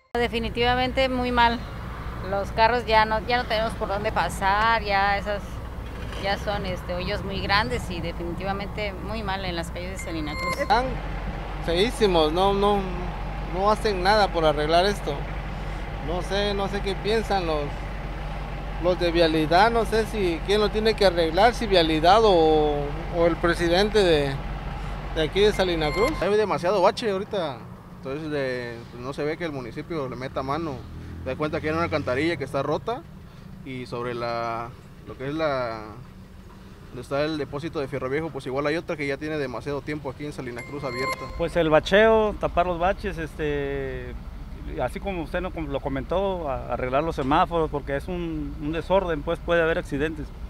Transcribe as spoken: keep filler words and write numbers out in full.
Definitivamente muy mal. Los carros ya no, ya no tenemos por dónde pasar, ya esas ya son este, hoyos muy grandes y definitivamente muy mal en las calles de Salina Cruz. Están feísimos, no, no, no hacen nada por arreglar esto. No sé, no sé qué piensan los, los de vialidad, no sé si quién lo tiene que arreglar, si vialidad o, o el presidente de, de aquí de Salina Cruz. Hay demasiado bache ahorita, entonces de, pues no se ve que el municipio le meta mano. Te das cuenta que hay una alcantarilla que está rota y sobre la, lo que es la, donde está el depósito de Fierro Viejo, pues igual hay otra que ya tiene demasiado tiempo aquí en Salina Cruz abierta. Pues el bacheo, tapar los baches, este, así como usted lo comentó, arreglar los semáforos, porque es un, un desorden, pues puede haber accidentes.